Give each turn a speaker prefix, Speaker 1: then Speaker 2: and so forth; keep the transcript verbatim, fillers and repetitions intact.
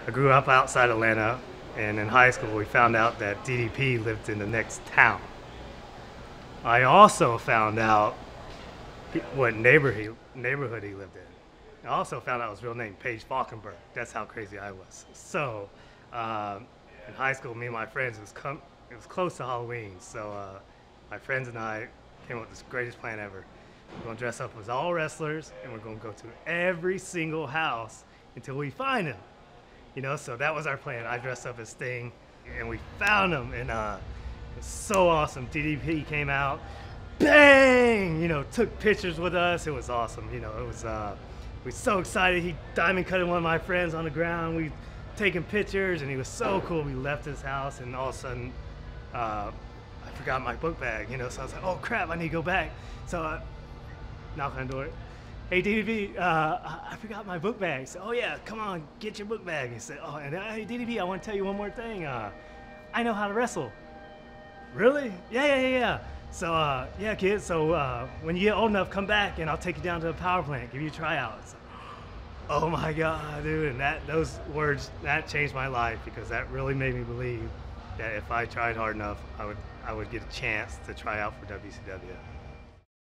Speaker 1: I grew up outside Atlanta, and in high school we found out that D D P lived in the next town. I also found out what neighborhood he, neighborhood he lived in. I also found out his real name, Paige Falkenberg. That's how crazy I was. So um, in high school, me and my friends, it was, com it was close to Halloween, so uh, my friends and I came up with this greatest plan ever. We're gonna dress up as all wrestlers, and we're gonna go to every single house until we find him. You know, so that was our plan. I dressed up as Sting, and we found him, and uh, it was so awesome. D D P came out, bang! You know, took pictures with us. It was awesome. You know, it was, uh, we were so excited. He diamond cutted one of my friends on the ground. We taking pictures, and he was so cool. We left his house, and all of a sudden, uh, I forgot my book bag, you know, so I was like, oh crap, I need to go back. So I knock on the door. Hey, D D P, uh, I forgot my book bag. So, oh yeah, come on, get your book bag. He said, oh, and uh, hey, D D P, I want to tell you one more thing. Uh, I know how to wrestle. Really? Yeah, yeah, yeah, yeah. So, uh, yeah, kid, so uh, when you get old enough, come back and I'll take you down to the power plant, give you a tryout. So, oh my God, dude, and that, those words, that changed my life, because that really made me believe that if I tried hard enough, I would, I would get a chance to try out for W C W.